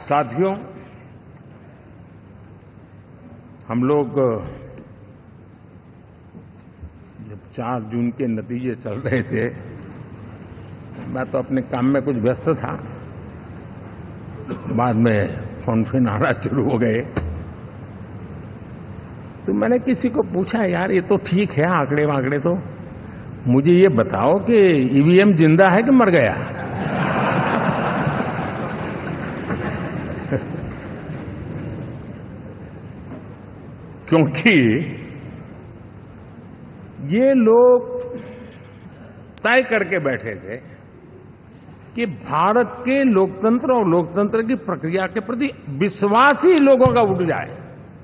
साथियों, हम लोग जब 4 जून के नतीजे चल रहे थे, मैं तो अपने काम में कुछ व्यस्त था। बाद में फोन आना शुरू हो गए, तो मैंने किसी को पूछा, यार ये तो ठीक है आंकड़े वांकड़े, तो मुझे ये बताओ कि ईवीएम जिंदा है कि मर गया? क्योंकि ये लोग तय करके बैठे थे कि भारत के लोकतंत्र और लोकतंत्र की प्रक्रिया के प्रति विश्वास ही लोगों का उठ जाए,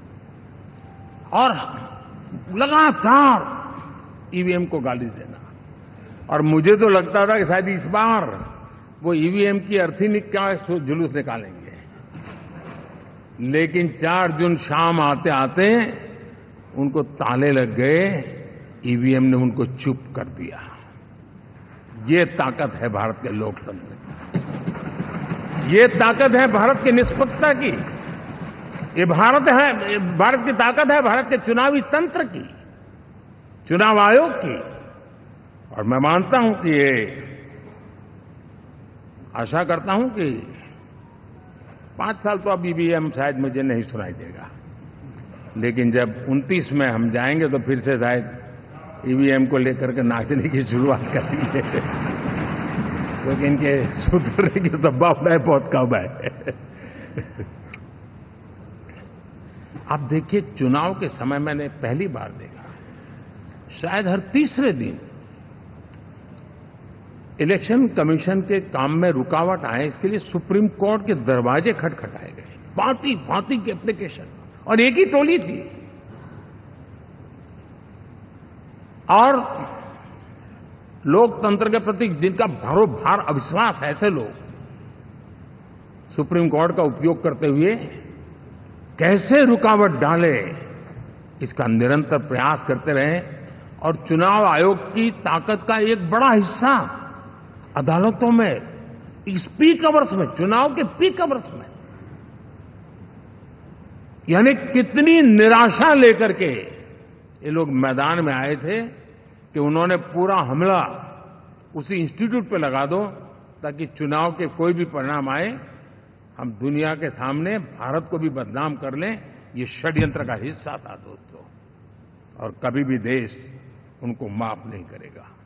और लगातार ईवीएम को गाली देना। और मुझे तो लगता था कि शायद इस बार वो ईवीएम की अर्थी का जुलूस निकालेंगे, लेकिन 4 जून शाम आते आते उनको ताले लग गए, ईवीएम ने उनको चुप कर दिया। ये ताकत है भारत के लोकतंत्र की, ये ताकत है भारत की निष्पक्षता की, ये भारत की ताकत है भारत के चुनावी तंत्र की, चुनाव आयोग की। और मैं मानता हूं कि ये आशा करता हूं कि 5 साल तो अब ईवीएम शायद मुझे नहीं सुनाई देगा, लेकिन जब 29 में हम जाएंगे तो फिर से शायद ईवीएम को लेकर के नाचने की शुरुआत करेंगे, क्योंकि इनके सुधरने की संभावना बहुत कम है। आप देखिए, चुनाव के समय मैंने पहली बार देखा, शायद हर तीसरे दिन इलेक्शन कमीशन के काम में रुकावट आए, इसके लिए सुप्रीम कोर्ट के दरवाजे खटखटाए गए, भांति भांति की एप्लीकेशन, और एक ही टोली थी। और लोकतंत्र के प्रति जिनका भरोभार अविश्वास है, ऐसे लोग सुप्रीम कोर्ट का उपयोग करते हुए कैसे रुकावट डाले, इसका निरंतर प्रयास करते रहे। और चुनाव आयोग की ताकत का एक बड़ा हिस्सा अदालतों में, इस पीक अवर्स में, चुनाव के पीक अवर्स में, यानी कितनी निराशा लेकर के ये लोग मैदान में आए थे कि उन्होंने पूरा हमला उसी इंस्टीट्यूट पे लगा दो, ताकि चुनाव के कोई भी परिणाम आए, हम दुनिया के सामने भारत को भी बदनाम कर लें। ये षड्यंत्र का हिस्सा था दोस्तों, और कभी भी देश उनको माफ नहीं करेगा।